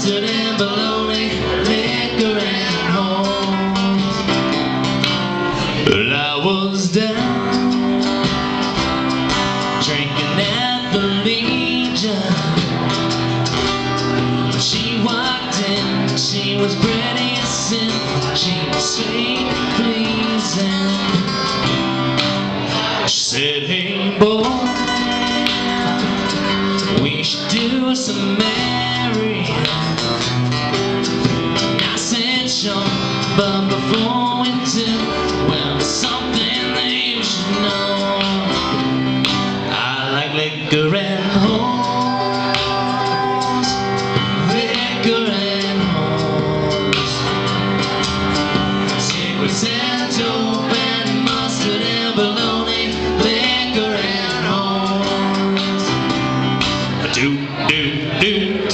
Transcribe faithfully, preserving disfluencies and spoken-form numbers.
mustard and bologna, liquor and horns. Well, I was down drinking at the Legion. She walked in, she was pretty as sin. She was sweet and pleasing. She said, hey boy, we should do some marrying. I said sure, but before we do, well, there's something that you should know. I like liquor and horns, liquor and horns, cigarettes and dope and mustard and bologna, liquor and horns. Do, do, do.